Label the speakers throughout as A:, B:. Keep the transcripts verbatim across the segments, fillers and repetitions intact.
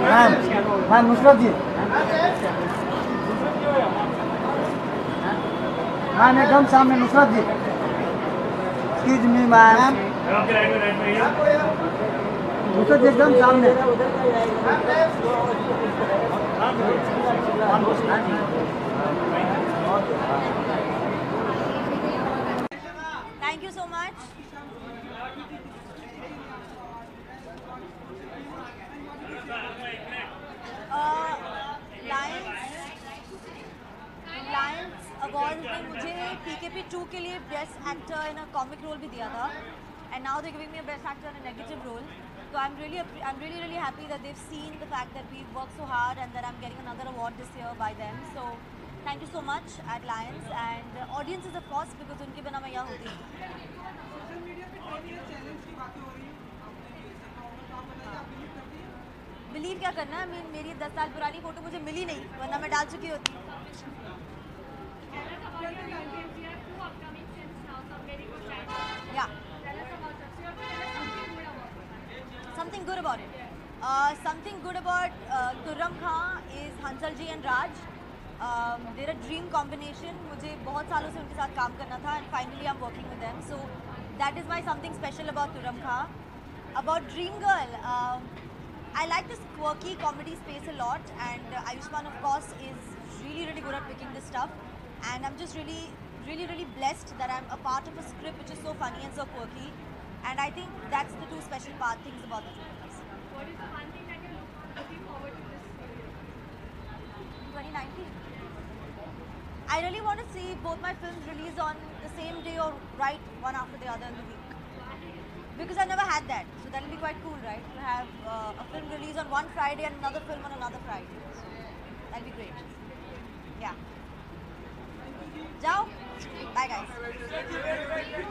A: Ma'am ma'am Nusrat ji ma'am एकदम सामने Nusrat ji excuse me ma'am Nusrat ji एकदम सामने
B: Thank you so much. Uh, Lions Lions award में मुझे P K P टू के लिए best actor in a comic role भी दिया था, and now they're giving me a best actor in a negative role. So I'm really I'm really really happy that they've seen the fact that we've worked so hard and that I'm getting another award this year by them. So thank you so much at Lions and uh, audiences of course, because उनके बिना मैं यहाँ होती नहीं.
C: Social media पे ten year challenge की बातें हो रही हैं आपने ये सब तो आप बताइए, आप बिलीव करती हैं?
B: बिलीव क्या करना है, मैं मेरी दस साल पुरानी फोटो मुझे मिली नहीं, वरना मैं डाल चुकी होती. Yeah. Something good about it. Uh, something good about uh, Khurram Khan is Hansal ji and Raj. Um, they're a dream combination. मुझे बहुत सालों से उनके साथ काम करना था, and finally I'm working with them. So that is my something special about Khurram Khan. About Dream Girl, um, I like this quirky comedy space a lot, and uh, Ayushmann of course is really really good at picking this stuff, and I'm just really really really blessed that I'm a part of a script which is so funny and so quirky, and I think that's the two special part things about the two of us.
D: What is the one thing that you're looking forward to this year?
B: twenty nineteen. I really want to see both my films released on the same day or right one after the other in the week. Because I never had that. So that will be quite cool, right? To have uh, a film release on one Friday and another film on another Friday. So that will be great. Yeah. Ciao. Bye guys.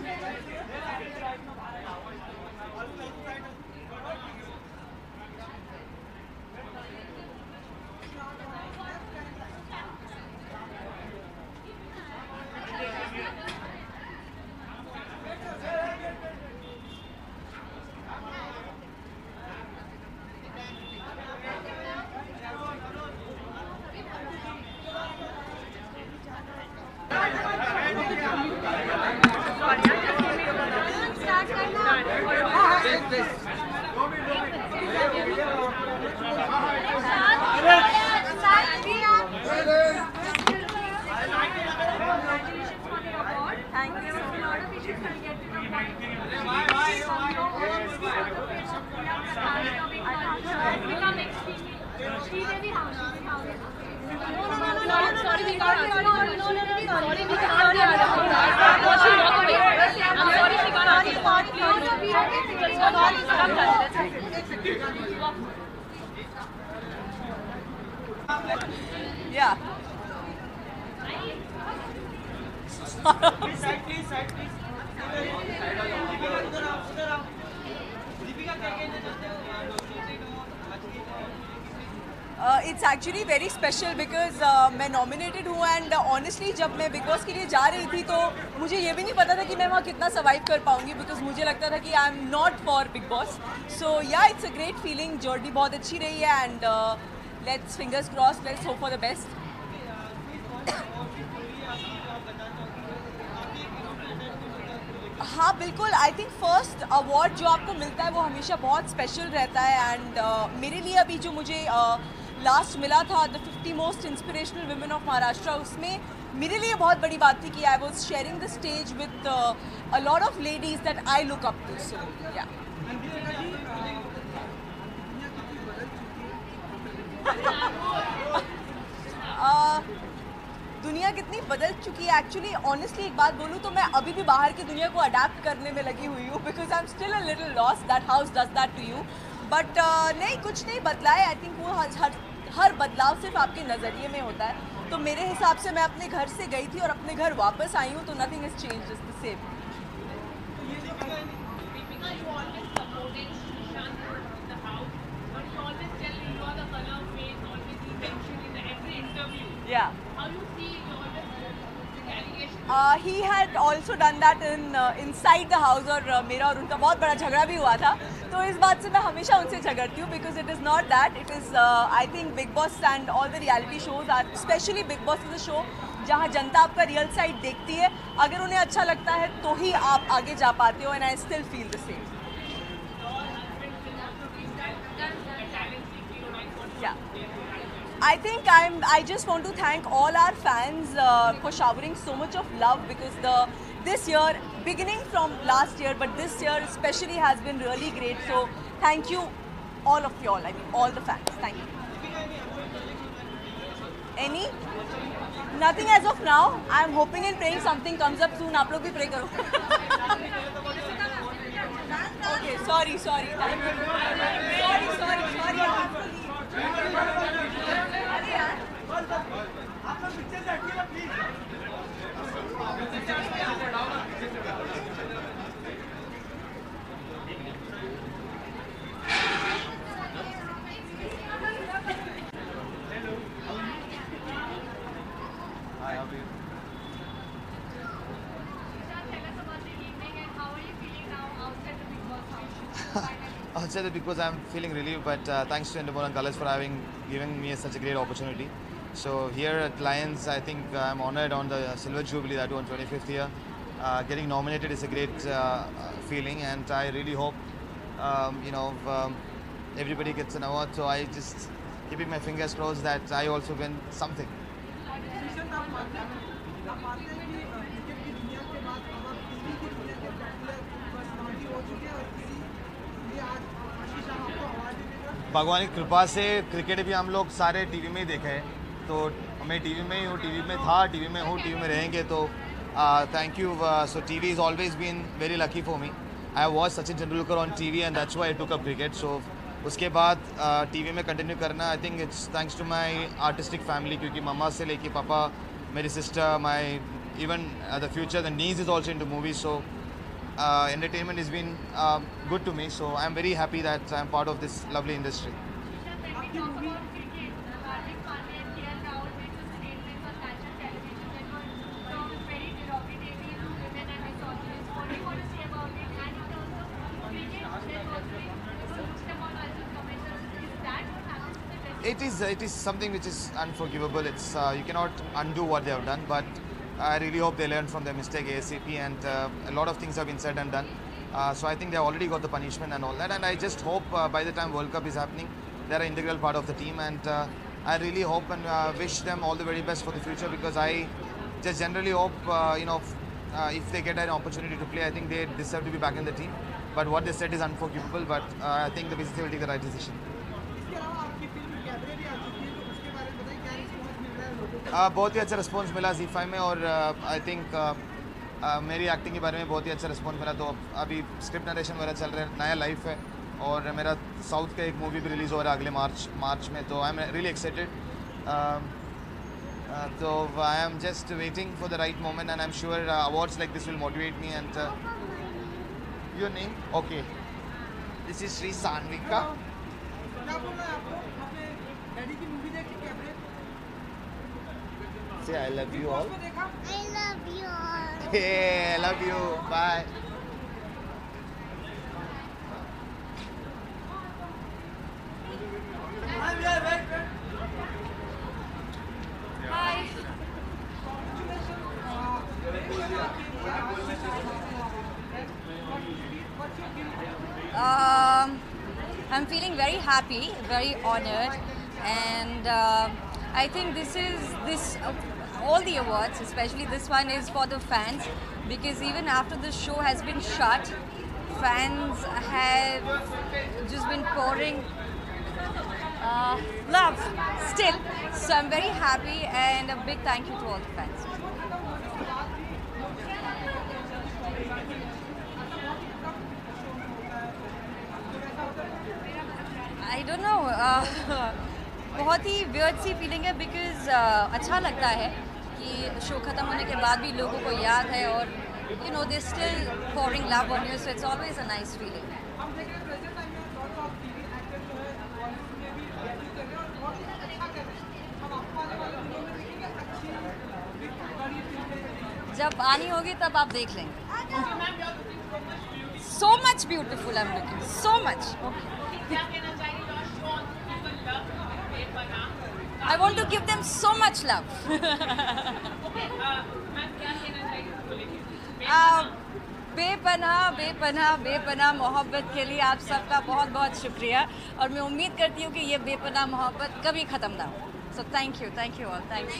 E: Yeah. Uh, it's actually very special because uh, मैं nominated हूँ and uh, honestly जब मैं Big Boss के लिए जा रही थी तो मुझे ये भी नहीं पता था कि मैं वहाँ कितना survive कर पाऊँगी, because मुझे लगता था कि I'm not for Big Boss. So yeah, it's a great feeling. journey बहुत अच्छी रही है and uh, let's fingers crossed, let's hope for the best. हाँ बिल्कुल, आई थिंक फर्स्ट अवार्ड जो आपको मिलता है वो हमेशा बहुत स्पेशल रहता है एंड uh, मेरे लिए अभी जो मुझे लास्ट uh, मिला था the fifty most inspirational women of Maharashtra, उसमें मेरे लिए बहुत बड़ी बात थी कि I was sharing the stage with a lot of ladies that I look up to. So yeah दुनिया कितनी बदल चुकी है. एक्चुअली ऑनेस्टली एक बात बोलूँ तो मैं अभी भी बाहर की दुनिया को अडेप्ट करने में लगी हुई हूँ, because I am still a little lost. That house does that to you, but नहीं, कुछ नहीं बदला है. आई थिंक वो हर हर बदलाव सिर्फ आपके नज़रिए में होता है. तो मेरे हिसाब से मैं अपने घर से गई थी और अपने घर वापस आई हूँ, तो nothing is change, is the same. Yeah. Uh, he had also done that in uh, inside the house और uh, मेरा और उनका बहुत बड़ा झगड़ा भी हुआ था. तो इस बात से मैं हमेशा उनसे झगड़ती हूँ because it is not that. It is uh, I think Big Boss and all the reality shows are, especially Big Boss is a show जहाँ जनता आपका रियल साइड देखती है. अगर उन्हें अच्छा लगता है तो ही आप आगे जा पाते हो. And I still feel the same. Yeah. I think I'm. I just want to thank all our fans uh, for showering so much of love because the this year, beginning from last year, but this year especially has been really great. So thank you, all of y'all. I mean, all the fans. Thank you. Any? Nothing as of now. I'm hoping and praying something comes up soon. आप लोग भी pray करो. Okay. Sorry. Sorry. Thank you. Sorry. Sorry. Sorry. I have to leave. अरे यार.
A: आप लोग picture से हटिए ना please.
F: Hi, how are you?
D: Tell us about the evening and how are you feeling now outside the Big Boss house?
F: I'll say that because I'm feeling relieved, but uh, thanks to Endemol and Colors for having given me such a great opportunity. So here at Lions, I think uh, I'm honored on the Silver Jubilee, that one twenty-fifth year. Uh, getting nominated is a great uh, feeling, and I really hope um, you know um, everybody gets an award. So I just keeping my fingers crossed that I also win something.
C: शीशन आप मानते हैं आप मानते हैं कि cricket की दुनिया के बाद अब आप टीवी की दुनिया के पॉपुलर पर्सनालिटी हो चुके हैं और इसीलिए आज आशीष शाह आपको अवार्ड देगा.
F: भगवान की कृपा से क्रिकेट भी हम लोग सारे टीवी में ही देखे हैं, तो मैं टीवी में ही हूँ, टीवी में था, टीवी में हूँ, टीवी में रहेंगे. तो thank you. So TV is always been very lucky for me. I watch Sachin Tendulkar on TV and that's why I took up cricket. So उसके बाद टीवी में कंटिन्यू करना, I think it's thanks to my artistic family, क्योंकि मम्मा से लेके पापा, मेरी sister, my even the future the niece is also into movies. So entertainment has been uh, good to me. So I'm very happy that I'm part of this lovely industry.
D: When we talk about cricket, Hardik Pandya and K L Rahul made some statements on national television that were termed very derogatory to women and misogynist. What do you want to say about it? And in terms of cricket, there's also been huge amount of comments. Is that what happens to the dressing room?
F: It is it is something which is unforgivable. It's uh, you cannot undo what they have done, but I really hope they learn from their mistake ASAP. And uh, a lot of things have been said and done. Uh, so I think they already got the punishment and all that. And I just hope uh, by the time World Cup is happening, they're an integral part of the team. And uh, I really hope and uh, wish them all the very best for the future, because I just generally hope uh, you know uh, if they get an opportunity to play, I think they deserve to be back in the team. But what they said is unforgivable. But uh, I think the B C C I will take the right decision.
C: इसके अलावा आपकी film cabaret भी आ चुकी है, तो उसके बारे में बताइए क्या रिस्पॉन्स मिल रहा है लोगों को.
F: Uh, बहुत ही अच्छा रिस्पॉन्स मिला ज़ी फाइव में, और I uh, think uh, uh, मेरी एक्टिंग के बारे में बहुत ही अच्छा रिस्पॉन्स मिला. तो अभी स्क्रिप्ट नरेशन वगैरह चल रहा है, नया लाइफ है, और मेरा साउथ का एक मूवी भी रिलीज़ हो रहा है अगले मार्च मार्च में. तो आई एम रियली एक्साइटेड. तो I am just waiting for the right moment, and I am sure awards like this will motivate me. And your name? Okay, this is Shri Sanvika.
C: क्या बोल रहा है आपको अपने डैडी की मूवी देखी कैबरे?
F: से आई लव यू ऑल.
C: उसमें देखा
G: I love you all.
F: Hey I love you, bye.
B: Um, I'm feeling very happy, very honored, and uh, I think this is this uh, all the awards, especially this one, is for the fans, because even after the show has been shut, fans have just been pouring uh, love still. So I'm very happy, and a big thank you to all the fans. I don't know. Uh, बहुत ही weird सी feeling है, because uh, अच्छा लगता है कि show खत्म होने के बाद भी लोगों को याद है, और you know they're still pouring love on you, so it's always a nice feeling.
C: हम देख रहे हैं प्रेजेंट टाइम में लॉट्स ऑफ टीवी एक्टर जो है बॉलीवुड में भी डेब्यू कर रहे हैं और बहुत ही अच्छा कर रहे हैं. हम आपको आने वाले दिनों में देखेंगे अच्छी बड़ी फिल्में.
E: जब आनी होगी तब आप देख लेंगे. So much beautiful I'm looking. So much. I want to give them so much love. uh, बेपनाह बेपनाह बेपनाह मोहब्बत के लिए आप सबका बहुत बहुत शुक्रिया और मैं उम्मीद करती हूँ कि ये बेपनाह मोहब्बत कभी ख़त्म ना हो. So thank you, thank you all, thanks.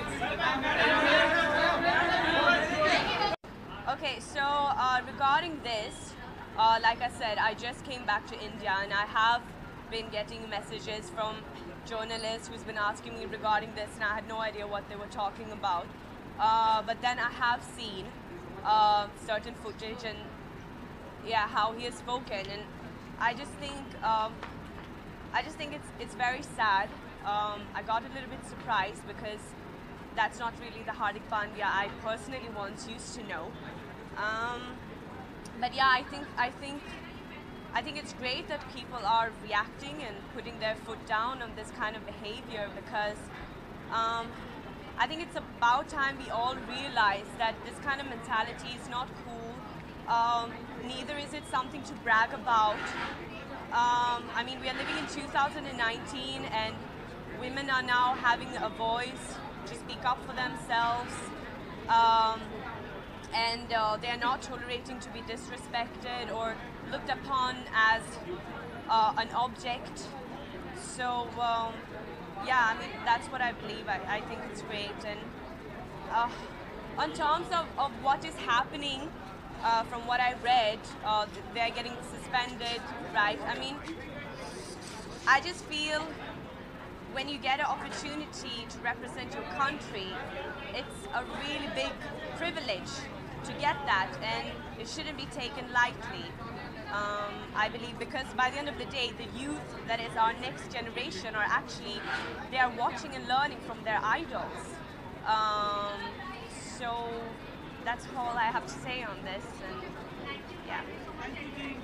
E: Okay, so uh, regarding this, uh, like I said, I just came back to India and I have been getting messages from journalists who's been asking me regarding this, and I had no idea what they were talking about. Uh, but then I have seen uh, certain footage and yeah, how he has spoken, and I just think um, I just think it's it's very sad. Um, I got a little bit surprised because that's not really the Hardik Pandya I personally once used to know. Um, but yeah, I think I think. I think it's great that people are reacting and putting their foot down on this kind of behavior, because um, I think it's about time we all realize that this kind of mentality is not cool. Um, neither is it something to brag about. Um, I mean, we are living in two thousand nineteen and women are now having a voice to speak up for themselves. Um, and uh, they are not tolerating to be disrespected or looked upon as uh, an object. So um, yeah, I mean, that's what I believe. I, I think it's great. And uh, on terms of, of what is happening, uh, from what I read, uh, they're getting suspended, right? I mean, I just feel when you get an opportunity to represent your country, it's a really big privilege to get that, and it shouldn't be taken lightly. Um, I believe, because by the end of the day, the youth that is our next generation are actually, they are watching and learning from their idols. Um, so that's all I have to say on this, and yeah. Thank you.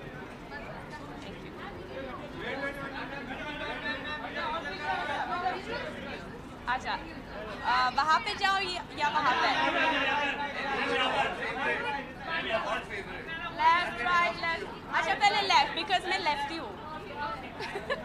E: अच्छा, वहाँ पे जाओ या वहाँ पे? Left, right, left. अच्छा पहले left, because मैं lefty हूँ.